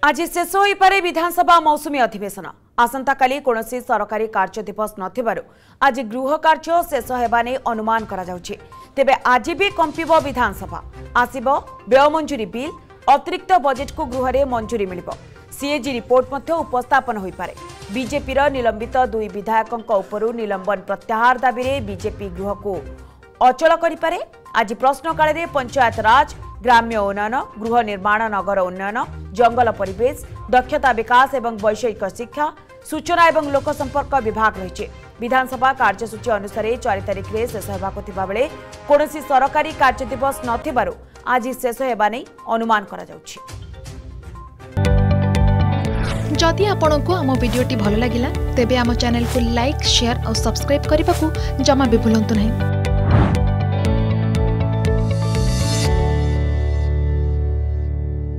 आज शेष हो पारे विधानसभा मौसुमी अधिवेशन आसंता काली कौनसी सरकारी कार्य दिवस नथिबारु आज गृह कार्य शेष हेबा नै अनुमान करा जाउछि। तेबे आज भी कंपिबो विधानसभा आसिबो व्यय मंजूरी बिल अतिरिक्त बजेट को गृह रे मंजूरी मिलिबो। सीएजी रिपोर्ट मध्य उपस्थापन होई पारे। बीजेपी रो निलंबित दुई विधायकक उपरु निलंबन प्रत्याहार दाबी रे बीजेपी गृह को अचल करि पारे। आज प्रश्नकाल रे पंचायत राज ग्राम्य उन्नयन गृह निर्माण नगर उन्नयन जंगल परिवेश दक्षता विकास एवं वैषयिक शिक्षा सूचना एवं लोक संपर्क विभाग रही। विधानसभा कार्यसूची अनुसार 4 तारिख में शेष होगाकु थिबा बेले कोनोसी सरकारी कार्य दिवस नथिबारु आज शेष हेबा नै अनुमान करा जाउछि। जदि आपंक आम भिडी भल लगा तेब आम चैनल को लाइक शेयर और सब्सक्राइब करने को जमा भी भूलु नहीं।